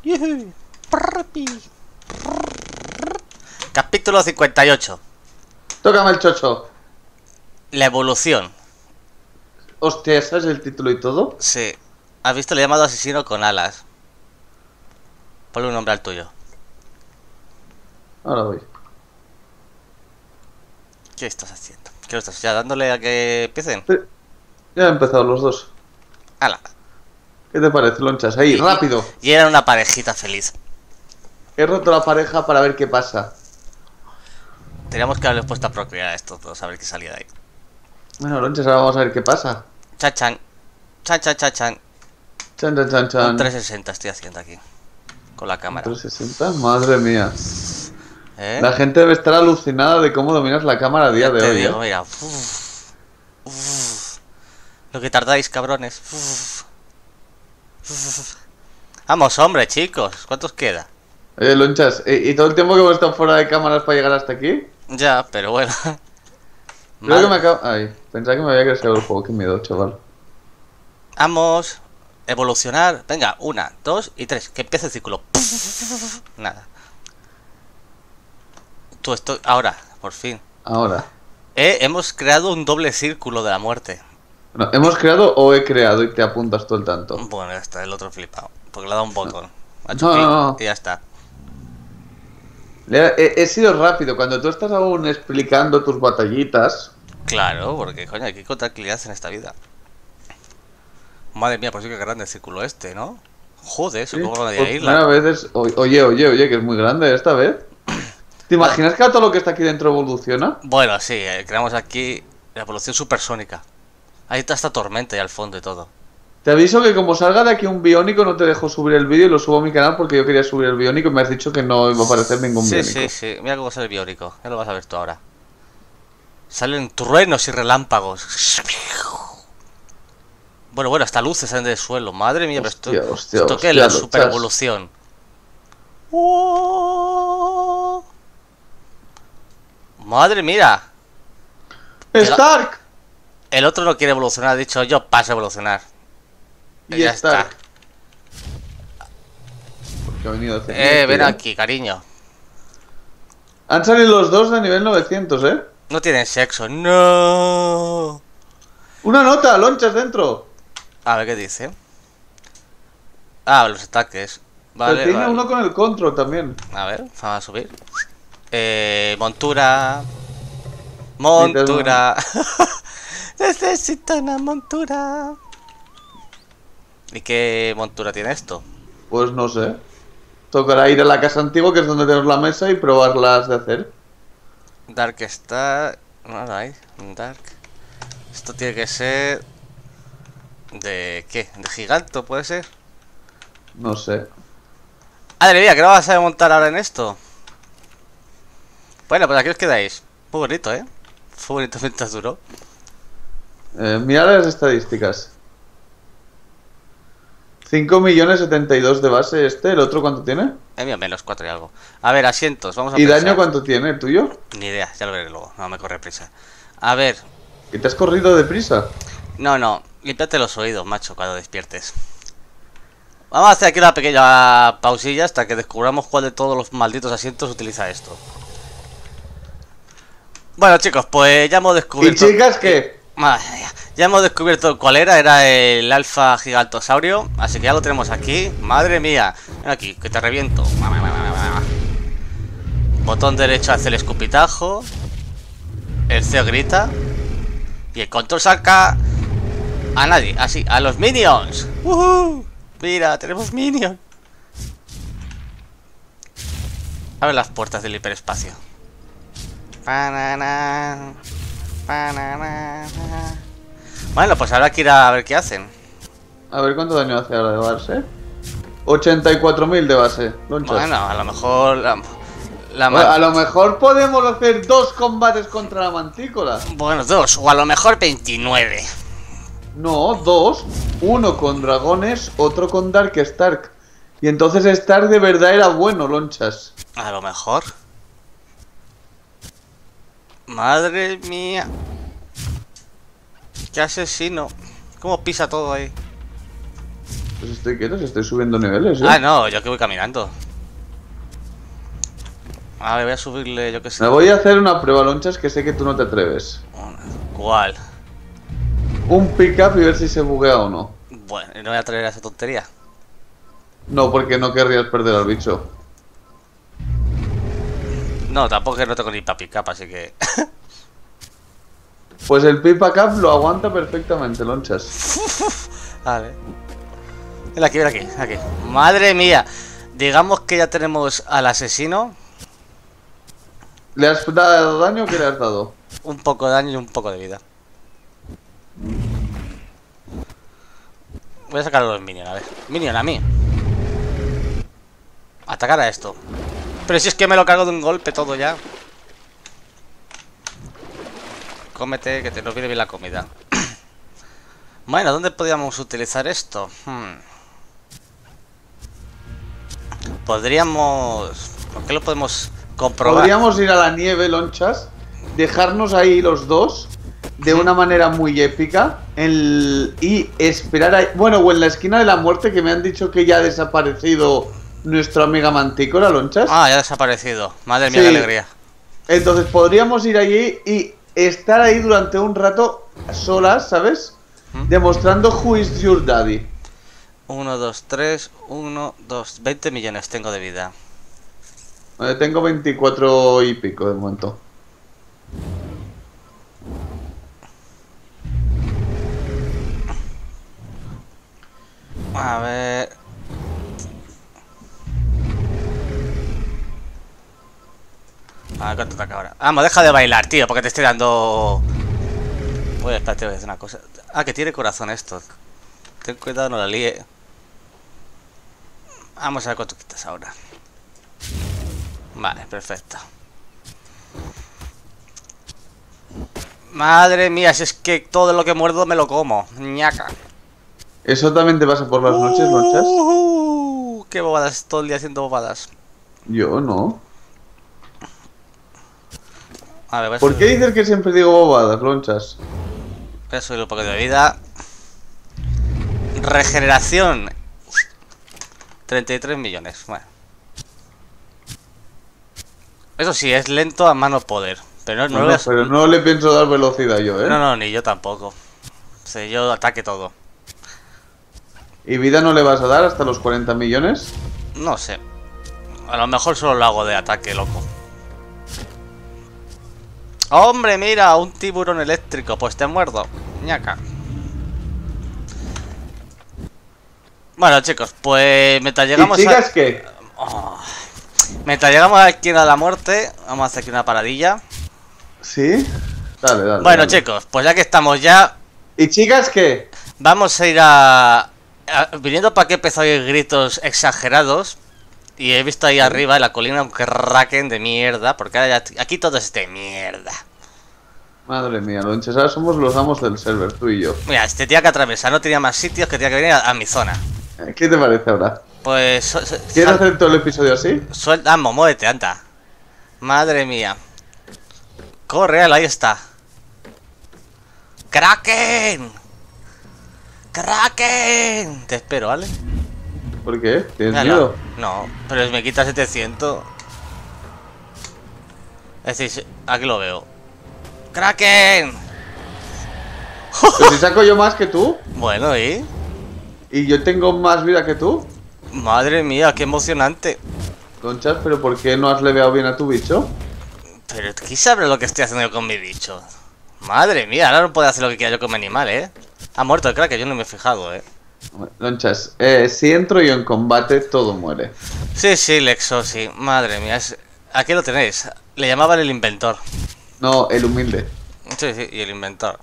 Yujú. Capítulo 58. Tócame el chocho. La evolución. Hostia, ¿sabes el título y todo? Sí. ¿Has visto el llamado asesino con alas? Ponle un nombre al tuyo. Ahora voy. ¿Qué estás haciendo? ¿Qué lo estás ya dándole a que empiecen? Sí, ya han empezado los dos. ¡Hala! ¿Qué te parece, lonchas? Ahí, rápido. Y eran una parejita feliz. He roto la pareja para ver qué pasa. Teníamos que haberles puesto a procrear a estos dos, a ver qué salía de ahí. Bueno, lonchas, ahora vamos a ver qué pasa. Chachan. Chan, chan, chan, chan. Chan, chan, chan, chan. Un 360 estoy haciendo aquí. Con la cámara. 360, madre mía. ¿Eh? La gente debe estar alucinada de cómo dominas la cámara a día Ya de te hoy, digo, mira. Lo que tardáis, cabrones. Vamos, hombre, chicos. ¿Cuántos queda? Oye, lonchas, ¿y todo el tiempo que hemos estado fuera de cámaras para llegar hasta aquí? Ya, pero bueno. Creo que me acabo... Ay, pensaba que me había crecido el juego, qué miedo, chaval. Vamos. Evolucionar. Venga, 1, 2 y 3. Que empiece el círculo. Nada. Tú esto... Ahora, por fin. Ahora. Hemos creado un doble círculo de la muerte. Bueno, ¿hemos creado o he creado y te apuntas todo el tanto? Bueno, ya está, el otro flipado. Porque le ha dado un botón. Ha No, hecho clic no. y ya está. He sido rápido, cuando tú estás aún explicando tus batallitas. Claro, porque coño, hay que encontrar clientes en esta vida. Madre mía, pues sí que grande el círculo este, ¿no? Joder, Sí, supongo que por media primera isla. vez es... Oye, que es muy grande esta vez. ¿Te imaginas que todo lo que está aquí dentro evoluciona? Bueno, sí, creamos aquí la evolución supersónica. Ahí está esta tormenta y al fondo y todo. Te aviso que como salga de aquí un biónico no te dejo subir el vídeo y lo subo a mi canal porque yo quería subir el biónico y me has dicho que no iba a aparecer ningún Sí, biónico. sí, sí. Mira cómo sale el biónico. Ya lo vas a ver tú ahora. Salen truenos y relámpagos. Bueno, hasta luces salen del suelo. Madre mía, Hostia, pero hostia, esto qué es hostia, la lo super evolución. Madre mía. ¡Stark! El otro no quiere evolucionar, ha dicho yo paso a evolucionar. Y Ya Stark. está. Porque ha venido a hacer Ven aquí, cariño. Han salido los dos de nivel 900, ¿eh? No tienen sexo. No. ¡Una nota! ¡Lonchas dentro! A ver qué dice. Ah, los ataques. Pero Vale, tiene vale. uno con el control también. A ver, vamos a subir. Montura. Montura. Necesito una montura. ¿Y qué montura tiene esto? Pues no sé. Tocará ir a la casa antigua, que es donde tenemos la mesa, y probarlas de hacer. Dark está... No lo hay. Dark. Esto tiene que ser... ¿De qué? ¿De giganto puede ser? No sé. Madre mía, ¿qué no vas a montar ahora en esto? Bueno, pues aquí os quedáis. Muy bonito, ¿eh? Fue bonito mientras duró. Mira las estadísticas. 5.072.000 de base este. ¿El otro cuánto tiene? Mira, menos 4 y algo. A ver, asientos, vamos a ¿Y pensar. daño cuánto tiene el tuyo? Ni idea, ya lo veré luego. No me corre prisa. A ver. ¿Y te has corrido deprisa? No. Límpiate los oídos, macho, cuando despiertes. Vamos a hacer aquí una pequeña pausilla hasta que descubramos cuál de todos los malditos asientos utiliza esto. Bueno, chicos, pues ya hemos ¿Y descubierto... chicas qué? Madre mía, ya hemos descubierto cuál era el alfa gigantosaurio. Así que ya lo tenemos aquí. Madre mía. Ven aquí, que te reviento. Botón derecho hace el escupitajo. El CEO grita. Y el control saca a nadie, así, a los minions. Mira, tenemos minions. Abre las puertas del hiperespacio. Bueno, pues ahora hay que ir a ver qué hacen. A ver cuánto daño hace ahora de base. 84.000 de base. Lonchas. Bueno, a lo mejor Bueno, a lo mejor podemos hacer 2 combates contra la mantícora. Bueno, 2, o a lo mejor 29. No, 2. Uno con dragones, otro con Dark Stark. Y entonces Stark de verdad era bueno, lonchas. A lo mejor. Madre mía. Qué asesino. Cómo pisa todo ahí. Pues estoy quieto, si estoy subiendo niveles, Ah, no, yo que voy caminando. A ver, voy a subirle, yo qué sé. Me voy a hacer una prueba, Lonchas, que sé que tú no te atreves. ¿Cuál? Un pick-up y ver si se buguea o no. Bueno, no voy a traer esa tontería. No, porque no querrías perder al bicho. No, tampoco que no tengo ni papi capa, así que... Pues el pick-up lo aguanta perfectamente, Lonchas. Vale. Ven aquí, ven aquí, aquí. Madre mía. Digamos que ya tenemos al asesino. ¿Le has dado daño o qué le has dado? Un poco de daño y un poco de vida. Voy a sacar a los minions, a ver. Minion a mí. Atacar a esto. Pero si es que me lo cargo de un golpe todo ya. Cómete, que te nos viene bien la comida. Bueno, ¿dónde podríamos utilizar esto? Podríamos... ¿Por qué lo podemos comprobar? Podríamos ir a la nieve, Lonchas, dejarnos ahí los dos de una manera muy épica y esperar ahí... Bueno, o en la esquina de la muerte, que me han dicho que ya ha desaparecido nuestra amiga Mantícora, Lonchas. Ah, ya ha desaparecido. Madre mía, Sí. qué alegría. Entonces podríamos ir allí y estar ahí durante un rato solas, ¿sabes? Demostrando who is your daddy. 1, 2, 3, 1, 2, 20 millones tengo de vida. Tengo 24 y pico de momento. A ver... A ver cuánto ataca ahora. Vamos, deja de bailar, tío, porque te estoy dando... Uy, espérate, voy a decir una cosa. Ah, que tiene corazón esto. Ten cuidado, no la líe. Vamos a ver cuánto quitas ahora. Vale, perfecto. Madre mía, si es que todo lo que muerdo me lo como. Ñaca. ¿Eso también te pasa por las noches, Lonchas? Qué bobadas, todo el día haciendo bobadas. Yo no. A ver, ¿Por qué dices que siempre digo bobadas, Lonchas? voy a subir un poco de vida. Regeneración 33 millones. Bueno. Eso sí, es lento a mano poder. Pero no, Bueno, pero no le pienso dar velocidad yo, ¿eh? No, no, ni yo tampoco. O sea, yo ataque todo. ¿Y vida no le vas a dar hasta los 40 millones? No sé. A lo mejor solo lo hago de ataque, loco. ¡Hombre, mira! Un tiburón eléctrico. Pues te muerdo. Ñaca. Bueno, chicos, pues mientras llegamos ¿Y chicas qué? mientras llegamos aquí a la muerte, vamos a hacer aquí una paradilla. ¿Sí? Dale, dale. Bueno, dale. chicos, pues ya que estamos ya, ¿Y chicas qué? vamos a ir viniendo para que empezó a oír gritos exagerados. Y he visto ahí arriba en la colina un kraken de mierda. Porque ahora ya, aquí todo es de mierda. Madre mía, Lonchas, ahora somos los amos del server, tú y yo. Mira, este tenía que atravesar, no tenía más sitios que tenía que venir a mi zona. ¿Qué te parece ahora? Pues... ¿Quieres hacer todo el episodio así? Suelta, vamos, muévete, anda. Madre mía. Corre, ahí está. ¡Kraken! ¡Kraken! Te espero, ¿vale? ¿Por qué? ¿Tienes Míralo. miedo? No, pero me quita 700. Es decir, aquí lo veo. ¡Kraken! Pero si saco yo más que tú, Bueno, ¿y? y yo tengo más vida que tú, Madre mía, qué emocionante. Lonchas, ¿pero por qué no has leveado bien a tu bicho? Pero ¿quién sabe lo que estoy haciendo yo con mi bicho? Madre mía, ahora no puedo hacer lo que quiera yo con mi animal, ¿eh? Ha muerto el Kraken, yo no me he fijado, ¿eh? Lonchas, si entro yo en combate, todo muere. Sí, sí, Lexo, sí. Madre mía, aquí lo tenéis. Le llamaban el inventor. No, el humilde. Sí, sí, y el inventor.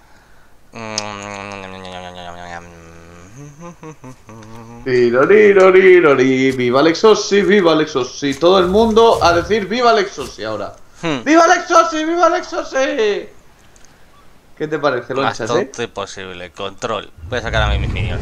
Tirorirorirorí, viva Lexosi, viva Lexosi. Todo el mundo a decir viva Lexosi ahora. ¡Viva Lexosi, viva Lexosi! ¿Qué te parece, Más Lonchas, tonto imposible. Control. Voy a sacar a mis minions.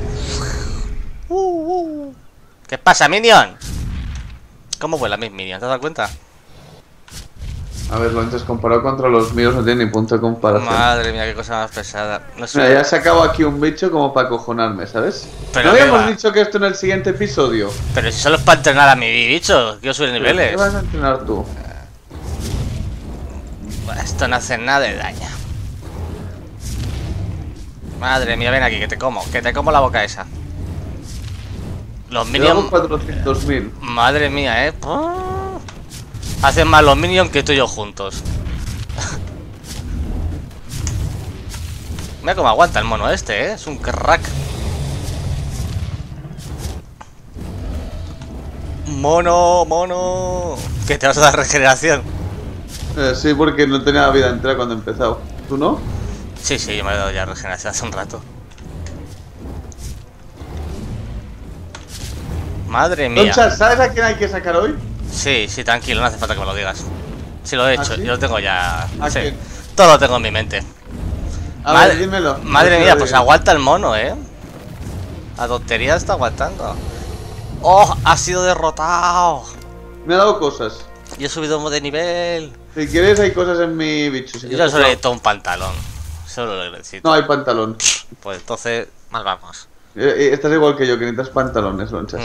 ¿Qué pasa, minion? ¿Cómo vuelan mis minions? ¿Te has dado cuenta? A ver, Lonchas, comparado contra los míos no tiene ni punto de comparación. Madre mía, qué cosa más pesada. No sé. Mira, ya he sacado aquí un bicho como para acojonarme, ¿sabes? Pero ¿no qué habíamos va. dicho que esto en el siguiente episodio? Pero si solo es para entrenar a mi bicho, quiero subir niveles. ¿Qué vas a entrenar tú? Esto no hace nada de daño. Madre mía, ven aquí, que te como la boca esa. Los Llevamos minions. 400.000. Madre mía, hacen más los minions que tú y yo juntos. Mira cómo aguanta el mono este, es un crack. Mono. Que te vas a dar regeneración. Sí, porque no tenía vida entera cuando he empezado. ¿Tú no? Sí, yo me he dado ya regeneración hace un rato. Madre mía. Lonchas, ¿sabes a quién hay que sacar hoy? Sí, tranquilo, no hace falta que me lo digas. Sí, lo he hecho, sí? yo lo tengo ya. ¿A Sí, quién? todo lo tengo en mi mente. A Madre- ver, dímelo. Madre No te mía, lo pues digo. aguanta el mono, La tontería está aguantando. ¡Oh! Ha sido derrotado. Me ha dado cosas. Y he subido de nivel. Si quieres, hay cosas en mi bicho. Si Yo quieres, solo necesito un pantalón. Solo lo necesito. No hay pantalón. Pues entonces, más vamos. Estás igual que yo, que necesitas pantalones, Lonchas.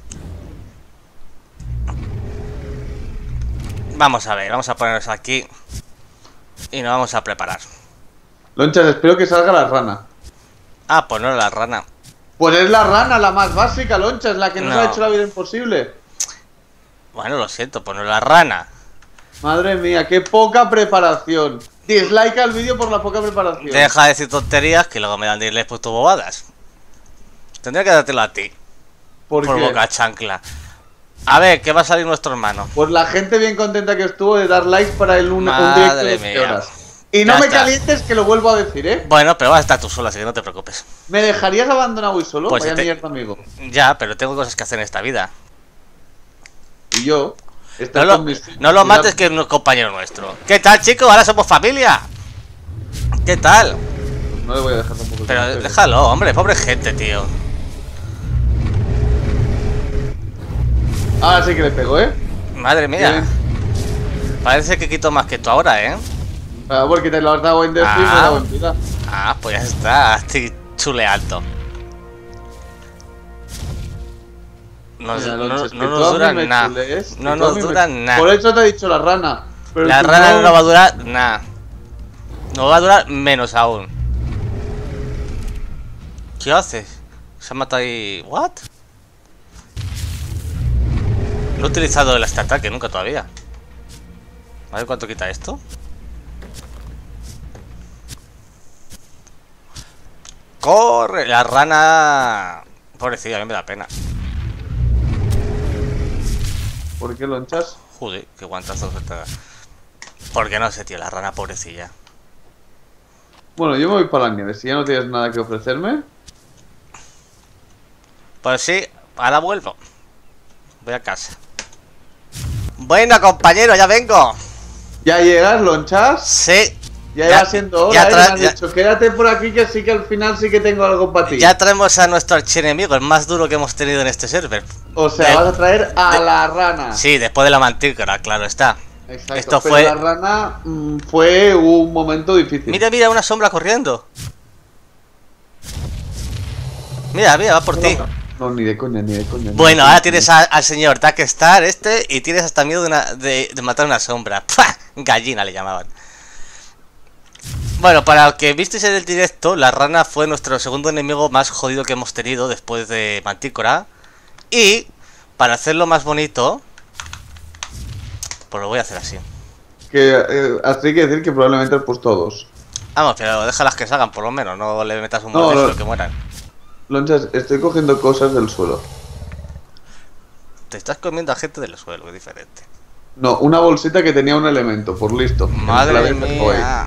Vamos a ver, vamos a ponernos aquí. Y nos vamos a preparar. Lonchas, espero que salga la rana. Ah, pues no era la rana. Pues es la rana, la más básica, Lonchas, la que nos No. ha hecho la vida imposible. Bueno, lo siento, pues no era la rana. Madre mía, qué poca preparación. Dislike al vídeo por la poca preparación. Deja de decir tonterías que luego me dan dirles puesto bobadas. Tendría que dártelo a ti. ¿Por Por qué? boca chancla. A ver, ¿qué va a salir nuestro hermano? Pues la gente bien contenta que estuvo de dar likes para un directo Madre de 12 mía. horas. Y no Ya me está. calientes que lo vuelvo a decir, ¿eh? Bueno, pero vas a estar tú sola, así que no te preocupes. ¿Me dejarías abandonado y solo? Pues Vaya si te- mierda, amigo. Ya, pero tengo cosas que hacer en esta vida. Y yo... No estoy lo, con mis- no lo mates, que es un compañero nuestro. ¿Qué tal, chicos? Ahora somos familia. ¿Qué tal? No le voy a dejar tampoco. Pero que me déjalo, hombre, pobre gente, tío. pegue. Ahora sí que le pego, ¿eh? Madre mía. Parece que quito más que tú ahora, Ah, porque te lo has dado en defensa y me he dado en vida. Ah, pues ya está, estoy chuleando. Mira, No Lonchas, que nos tú a mí dura me nada. chulees, que No tú a nos mí me- dura nada. Por eso te he dicho la rana. Pero La tú rana no va a durar nada. No va a durar menos aún. ¿Qué haces? Se ha matado ahí. ¿What? No he utilizado el ataque nunca todavía. A ver cuánto quita esto. ¡Corre! La rana. Pobrecilla, a mí me da pena. ¿Por qué lonchas? Joder, qué guantazo se te da. Porque no sé, tío, la rana pobrecilla. Bueno, yo me voy para la nieve. Si ya no tienes nada que ofrecerme. Pues sí, ahora vuelvo. Voy a casa. Bueno, compañero, ya vengo. ¿Ya llegas, lonchas? Sí. Ya va siendo hora, ya ¿eh? tra- Me han ya- dicho, quédate por aquí que sí que al final sí que tengo algo para ti. Ya traemos a nuestro archienemigo, el más duro que hemos tenido en este server. O sea, de- vas a traer a la rana. Sí, después de la mantícora, claro está. Exacto, Esto pero fue- la rana fue un momento difícil. Mira, mira, una sombra corriendo. Mira, mira, va por ti. No, ni de coña, ni de coña. Bueno, ahora tienes al señor Darkstar este y tienes hasta miedo de matar una sombra. ¡Pah! Gallina le llamaban. Bueno, para lo que visteis en el directo, la rana fue nuestro segundo enemigo más jodido que hemos tenido después de Mantícora. Y para hacerlo más bonito, pues lo voy a hacer así. Así que decir que probablemente has puesto dos. Vamos, pero déjalas que salgan por lo menos, no le metas un No, mordisco no. que mueran. Lonchas, estoy cogiendo cosas del suelo. Te estás comiendo a gente del suelo, es diferente. No, una bolsita que tenía un elemento, por listo. que me la Madre habéis dejado ahí. mía.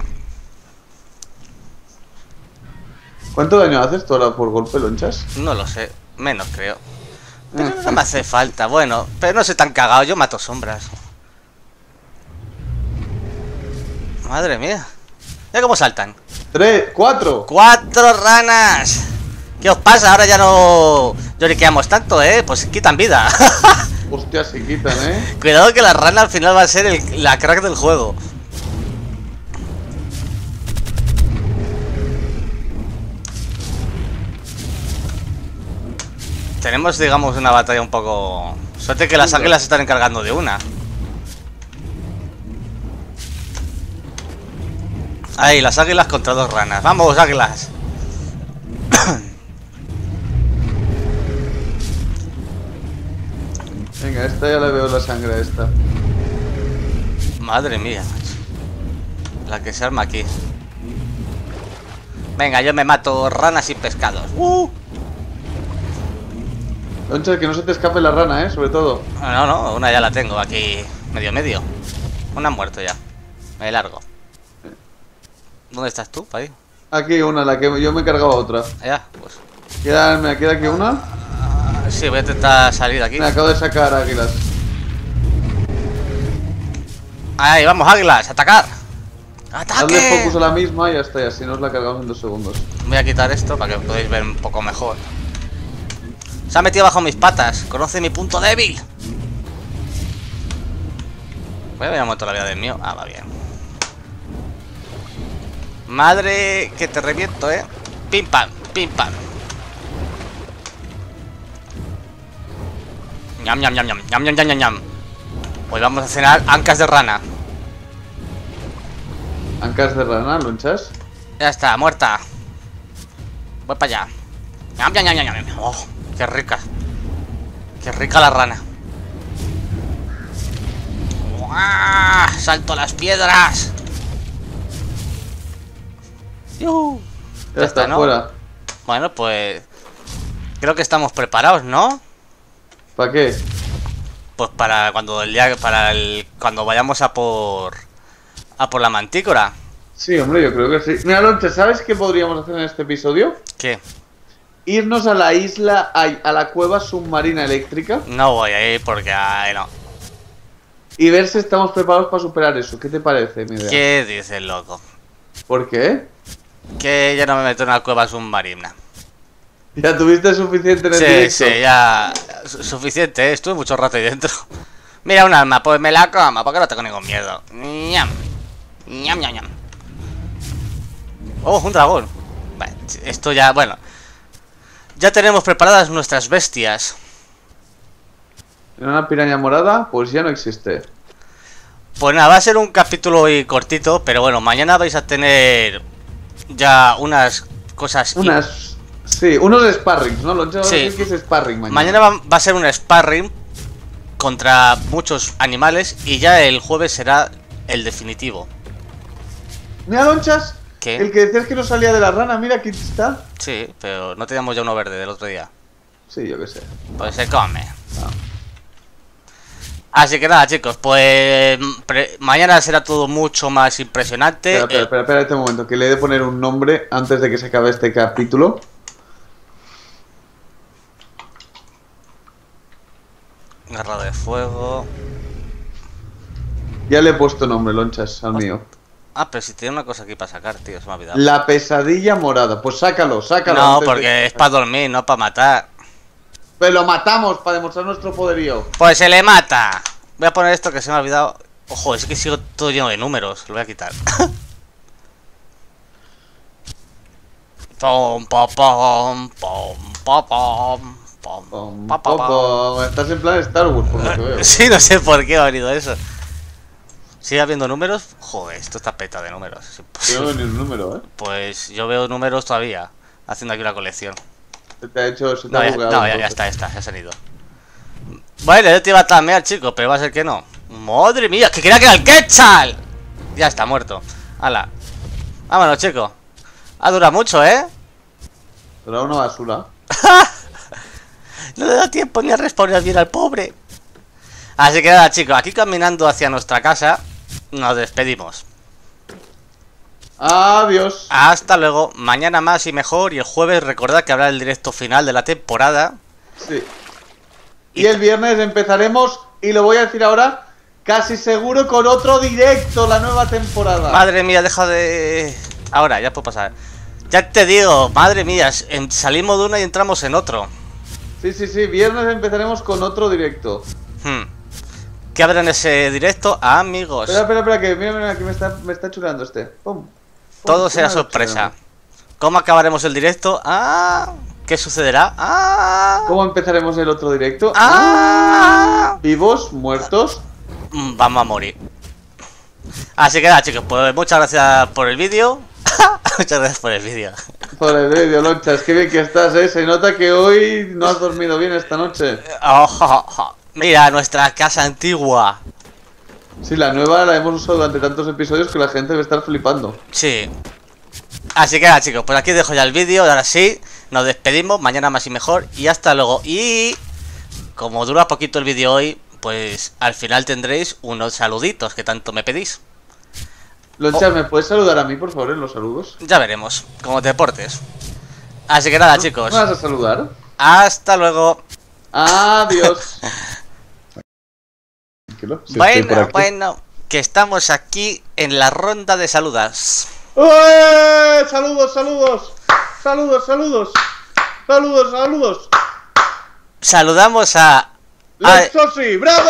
¿Cuánto daño haces tú ahora por golpe, lonchas? No lo sé, menos creo. Pero no me hace falta, bueno, pero no soy tan cagado, yo mato sombras. Madre mía. Mira cómo saltan. 3, 4. ¡4 ranas! ¿Qué os pasa? Ahora ya no lloriqueamos tanto, ¿eh? Pues quitan vida. Hostia, se quitan, ¿eh? Cuidado que la rana al final va a ser la crack del juego. Tenemos, digamos, una batalla un poco... Suerte que las águilas se están encargando de una. Ahí, las águilas contra 2 ranas. ¡Vamos, águilas! Venga, esta ya le veo la sangre a esta. Madre mía, macho. La que se arma aquí. Venga, yo me mato ranas y pescados. Lonchas, que no se te escape la rana, sobre todo. No, no, una ya la tengo aquí. Medio. Una ha muerto ya. Me largo. ¿Dónde estás tú, ahí? Aquí una, la que yo me he cargado otra. Ya, pues. Me queda aquí una. Sí, voy a intentar salir de aquí. Me acabo de sacar águilas. Ahí, vamos, águilas, atacar. ¡Ataque! Dale focus a la misma y ya está, y así nos la cargamos en 2 segundos. Voy a quitar esto para que podáis ver un poco mejor. Se ha metido bajo mis patas. Conoce mi punto débil. Voy a muerto la vida del mío. Ah, va bien. Madre, que te reviento, Pim pam, pim pam. Ñam, ñam, ñam, ñam, ñam, ñam, ñam, ñam. Hoy vamos a cenar ancas de rana. ¿Ancas de rana, Lonchas? Ya está, muerta. Voy para allá. Ñam, ñam, ñam, ñam, ñam. Oh, qué rica. Qué rica la rana. ¡Uah! ¡Salto a las piedras! ¡Yuhu! Ya está, ¿no? fuera. Bueno, pues... Creo que estamos preparados, ¿no? ¿Para qué? Pues para cuando cuando vayamos a por la mantícora. Sí, hombre, yo creo que sí. Mira, Lonchas, ¿sabes qué podríamos hacer en este episodio? ¿Qué? Irnos a la isla, a la cueva submarina eléctrica No voy a ir porque no. y ver si estamos preparados para superar eso. ¿Qué te parece, mi idea? ¿Qué dices, loco? ¿Por qué? Que ya no me meto en una cueva submarina. ¿Ya tuviste suficiente en el Sí, directo? sí, ya suficiente, estuve mucho rato ahí dentro. Mira un alma, pues me la como, porque no tengo ningún miedo. Ñam. Ñam, ñam, ñam. Oh, un dragón. Vale, esto ya, bueno. Ya tenemos preparadas nuestras bestias. ¿En una piraña morada? Pues ya no existe. Pues nada, va a ser un capítulo hoy cortito, pero bueno, mañana vais a tener ya unas cosas... Sí, unos sparrings, ¿no? Lo Sí. que es sparring mañana. Mañana va a ser un sparring contra muchos animales y ya el jueves será el definitivo. Mira, Lonchas, ¿Qué? el que decías que no salía de la rana, mira aquí está. Sí, pero no teníamos ya uno verde del otro día. Sí, yo qué sé. Pues se come. Ah. Así que nada, chicos, pues mañana será todo mucho más impresionante. Espera este momento, que le he de poner un nombre antes de que se acabe este capítulo. Garra de fuego. Ya le he puesto nombre, Lonchas, al mío. Ah, pero si tiene una cosa aquí para sacar, tío, se me ha olvidado. La pesadilla morada. Pues sácalo. No, antes porque de- es para dormir, no para matar. Pero lo matamos para demostrar nuestro poderío. Pues se le mata. Voy a poner esto que se me ha olvidado. Ojo, es que sigo todo lleno de números. Lo voy a quitar. Pom, pom, pom, pom, pom, pom, pom, pom, pom, pom. Estás en plan Star Wars, por lo que veo. Sí, no sé por qué ha venido eso. ¿Sigue habiendo números? Joder, esto está peta de números. Es Yo no imposible. veo ni un número, Pues yo veo números todavía. Haciendo aquí una colección. Se te ha hecho. Se te No, ha ya, bugueado, no, ya entonces. está, ya se han ido. Bueno, yo te iba a tamear, chico, pero va a ser que no. ¡Madre mía! ¡Que quería que era el Quetzal! Ya está, muerto. ¡Hala! Vámonos, chico. Ha durado mucho, ¿eh? Pero era una basura. No le da tiempo ni a responder bien al pobre. Así que nada, chicos, aquí caminando hacia nuestra casa, nos despedimos. Adiós. Hasta luego. Mañana más y mejor. Y el jueves recordad que habrá el directo final de la temporada. Sí. Y el viernes empezaremos, y lo voy a decir ahora, casi seguro con otro directo, la nueva temporada. Madre mía, deja de... Ahora, ya puedo pasar. Ya te digo, madre mía, salimos de una y entramos en otro. Sí, viernes empezaremos con otro directo. ¿Qué habrá en ese directo? Amigos. Espera, que mira, que me está chulando este. Pum. Todo será sorpresa. ¿Cómo acabaremos el directo? ¿Qué sucederá? ¿Cómo empezaremos el otro directo? ¿Vivos? ¿Muertos? Vamos a morir. Así que nada, chicos, pues muchas gracias por el vídeo. Muchas gracias por el vídeo. Por el vídeo, Lonchas, qué bien que estás, Se nota que hoy no has dormido bien esta noche. Mira, nuestra casa antigua. Sí, la nueva la hemos usado durante tantos episodios que la gente debe estar flipando. Sí. Así que nada, chicos, pues aquí dejo ya el vídeo. Ahora sí, nos despedimos. Mañana más y mejor. Y hasta luego. Y como dura poquito el vídeo hoy, pues al final tendréis unos saluditos que tanto me pedís. Lonchas, ¿me puedes saludar a mí, por favor, en los saludos? Ya veremos, como te portes. Así que nada, chicos. ¿Me vas a saludar? Hasta luego. Adiós. Sí, bueno, que estamos aquí en la ronda de saludas. ¡Saludos! Saludamos a... ¡Lexosi! ¡Bravo!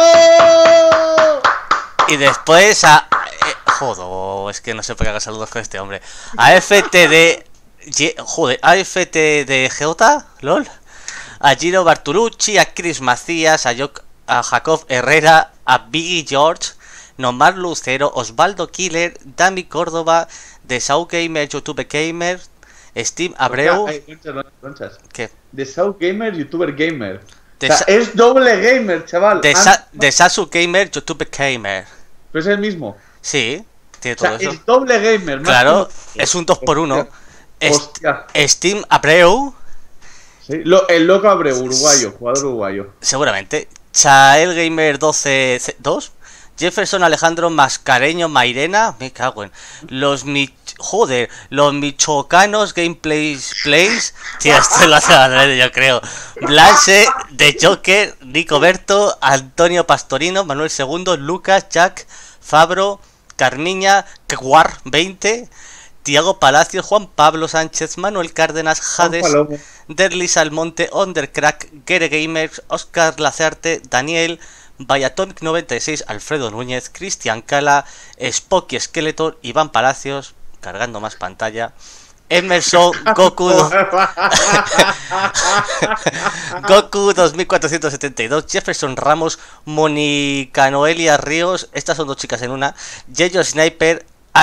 Y después a... joder, es que no sé por qué hago saludos con este hombre. A FTD... Joder, a FTDJ, LOL. A Giro Bartolucci, a Chris Macías, a Jacob Herrera, a Biggie George, Nomar Lucero, Osvaldo Killer, Dami Córdoba, The South Gamer, YouTube Gamer, Steve Abreu. Lonchas. ¿Qué? The South Gamer, YouTuber Gamer. Es doble gamer, chaval. The Sasu Gamer, YouTube Gamer. Pero es el mismo. Sí, tiene todo eso. Es doble gamer. Claro, es un 2x1. Hostia. Steve Abreu. Sí, el loco Abreu, uruguayo, jugador uruguayo. Seguramente. Chael Gamer 12-2. Jefferson Alejandro Mascareño Mairena. Me cago en. Los michoacanos Gameplays Plays. Tío, esto lo hace adrede, yo creo. Blanche, The Joker, Nico Berto, Antonio Pastorino, Manuel II, Lucas, Jack, Fabro, Carmiña, Kwar 20, Tiago Palacios, Juan Pablo Sánchez, Manuel Cárdenas, Jades, Derlis Almonte, Undercrack, Gere Gamers, Oscar Lacerte, Daniel, Vallatomic 96, Alfredo Núñez, Cristian Cala, Spocky Skeletor, Iván Palacios, cargando más pantalla, Emerson, Goku Goku 2472, Jefferson Ramos, Mónica Ríos, estas son dos chicas en una, Yeyo Sniper,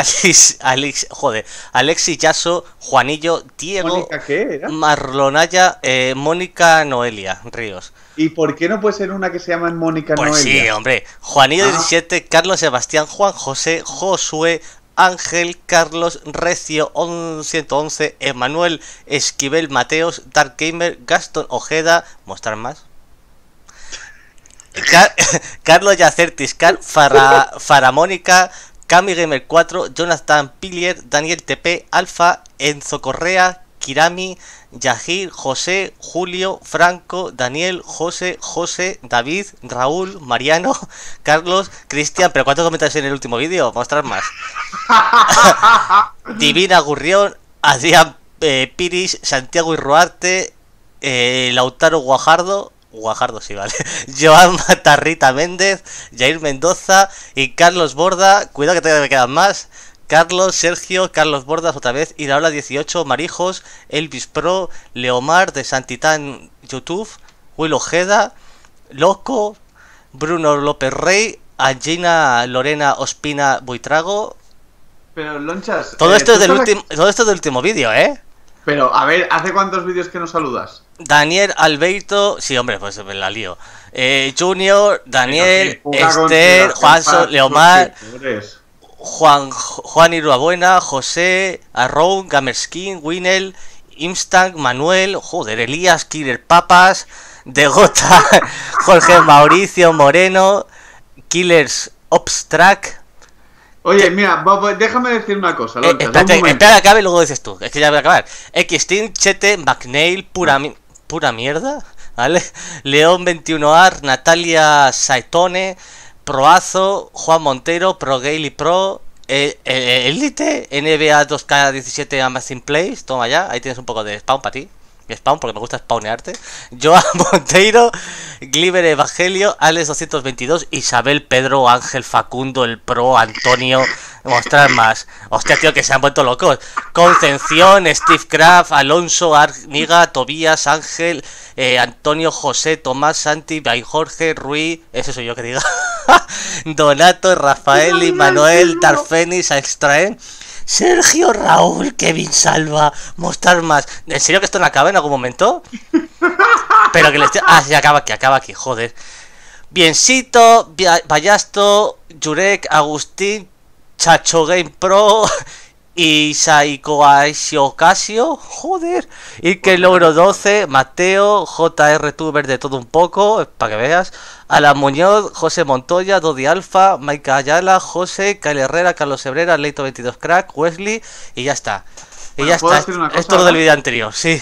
Alexis Yaso, Juanillo, Diego, ¿Mónica qué era? Marlonaya, Mónica Noelia Ríos. ¿Y por qué no puede ser una que se llama Mónica Pues Noelia? sí, hombre. Juanillo 17, Carlos Sebastián, Juan José, Josué, Ángel, Carlos, Recio 111, Emanuel Esquivel Mateos, Dark Gamer, Gaston Ojeda, mostrar más. Carlos Yacertis, Faramónica, Cami Gamer 4, Jonathan Pillier, Daniel TP, Alfa, Enzo Correa, Kirami, Yahir, José, Julio, Franco, Daniel, José, David, Raúl, Mariano, Carlos, Cristian. ¿Pero cuántos comentarios en el último vídeo? Mostrar más. Divina Gurrión, Adrián Piris, Santiago Irruarte, Lautaro Guajardo, sí, vale. Joan Matarrita Méndez, Jair Mendoza y Carlos Borda. Cuidado que todavía me quedan más. Carlos, Sergio, Carlos Bordas otra vez, Iraola 18, Marijos, Elvis Pro, Leomar de Santitán YouTube, Will Ojeda, Loco, Bruno López Rey, Angina Lorena Ospina Buitrago. Pero Lonchas, todo esto es del último vídeo, ¿eh? Pero, a ver, ¿hace cuántos vídeos que nos saludas? Daniel Alberto, sí, hombre, pues me la lío. Junior, Daniel, Esther, Juanso, Leomar, Juan Iruabuena, José, Arrow, Gamerskin, Winel, Instant, Manuel, joder, Elías, Killer Papas, Degota, Jorge Mauricio Moreno, Killers Obstrack. Oye, mira, déjame decir una cosa. Espera que acabe y luego dices tú. Es que ya voy a acabar. Xteam, Chete, McNeil, pura mierda, ¿vale? León 21ar, Natalia Saitone, Proazo, Juan Montero, Pro Gaily Pro, Elite, NBA 2K17 Amazing Plays. Toma ya, ahí tienes un poco de spawn para ti. Spawn, porque me gusta spawnearte. Joan Monteiro, Gliver Evangelio, Alex 222, Isabel, Pedro, Ángel, Facundo, el Pro, Antonio, mostrar más. Hostia, tío, que se han vuelto locos. Concepción, Steve Craft, Alonso, Arniga, Tobías, Ángel, Antonio, José, Tomás, Santi, Bay Jorge, Ruiz, ese soy yo que diga. Donato, Rafael, y Manuel, Darfenis, Extraen, Sergio, Raúl, Kevin Salva, mostrar más. ¿En serio que esto no acaba en algún momento? Pero que le esté... Ah, sí, acaba aquí, joder. Biencito, Bayasto, Jurek, Agustín, Chacho Game Pro, Isaiko Ocasio, joder, Ike Logro 12, Mateo, JR Tuber de todo un poco, para que veas, Alan Muñoz, José Montoya, Dodi Alfa, Maika Ayala, José, Kyle Herrera, Carlos Hebrera, Leito 22 Crack, Wesley, y ya está. Y bueno, ya está, cosa, es todo del vídeo anterior, sí.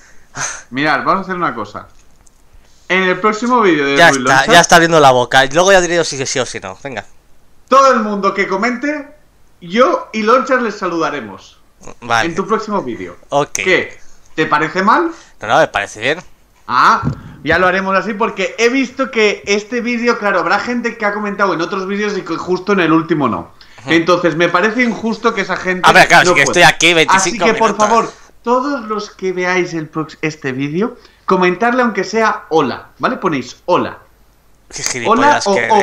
Mirad, vamos a hacer una cosa. En el próximo vídeo de ya está, ya está abriendo la boca, luego ya diré yo si sí o si no, venga. Todo el mundo que comente, yo y Lonchas les saludaremos. Vale. En tu próximo vídeo. Ok. ¿Qué? ¿Te parece mal? No, me parece bien. Ah, ya lo haremos así porque he visto que este vídeo, claro, habrá gente que ha comentado en otros vídeos y que justo en el último no. Entonces me parece injusto que esa gente... A ver, claro, no sí que estoy aquí 25 Así que minutos. por favor, todos los que veáis este vídeo, comentarle aunque sea hola, ¿vale? Ponéis hola. Qué hola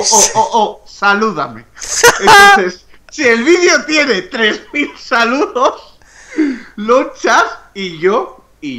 o salúdame. Entonces... Si el vídeo tiene 3000 saludos, Lonchas y yo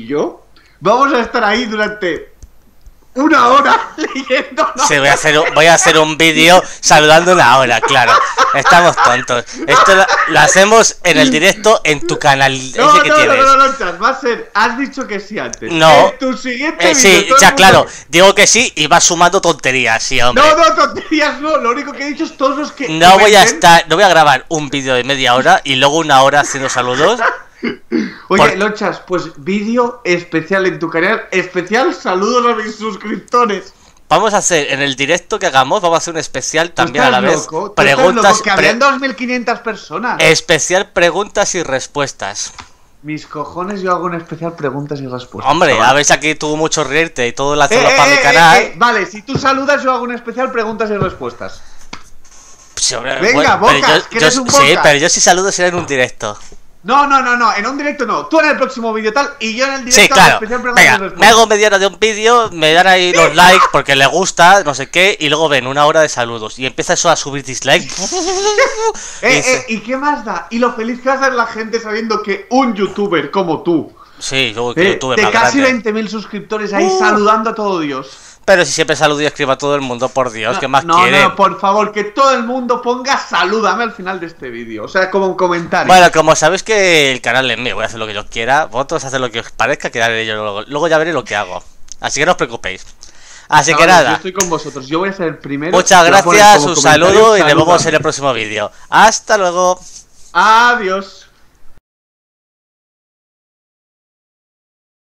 vamos a estar ahí durante una hora leyendo. Sí, voy a hacer un vídeo saludando una hora, claro. Estamos tontos. Esto lo hacemos en el directo en tu canal. No, Lonchas, va a ser. Has dicho que sí antes. No. En tu siguiente vídeo. Sí, ya claro. Digo que sí y vas sumando tonterías, sí, hombre. No, tonterías no. Lo único que he dicho es todos los que. No voy a grabar un vídeo de media hora y luego una hora haciendo saludos. Oye, Lonchas, pues vídeo especial en tu canal, especial saludos a mis suscriptores. Vamos a hacer, en el directo que hagamos, vamos a hacer un especial también a la vez. Loco? Preguntas, que habían 2500 personas. Especial preguntas y respuestas. Mis cojones, yo hago un especial preguntas y respuestas. Hombre, a ver si aquí tuvo mucho reírte y todo lo hacemos para mi canal. Vale, si tú saludas, yo hago un especial preguntas y respuestas. Sí, hombre, venga, bueno, Bocas, que eres un Bocas. Sí, pero yo si saludo será en un directo. No, en un directo no. Tú en el próximo vídeo tal y yo en el directo. Sí, claro. Venga, me hago media hora de un vídeo, me dan ahí los likes porque le gusta, no sé qué, y luego ven una hora de saludos y empieza eso a subir dislikes. ¿Y qué más da? Y lo feliz que va a ser la gente sabiendo que un youtuber como tú, sí, yo que youtuber de más casi grande, 20.000 suscriptores ahí saludando a todo Dios. Pero si siempre saludo y escribo a todo el mundo, por Dios, ¿qué más quiere? No, por favor, que todo el mundo ponga salúdame al final de este vídeo. O sea, como un comentario. Bueno, como sabéis que el canal es mío, voy a hacer lo que yo quiera. Vosotros haced lo que os parezca, que haré yo luego ya veré lo que hago. Así que no os preocupéis. Así que nada. Yo estoy con vosotros, yo voy a ser el primero. Muchas gracias, un saludo y nos vemos en el próximo vídeo. Hasta luego. Adiós.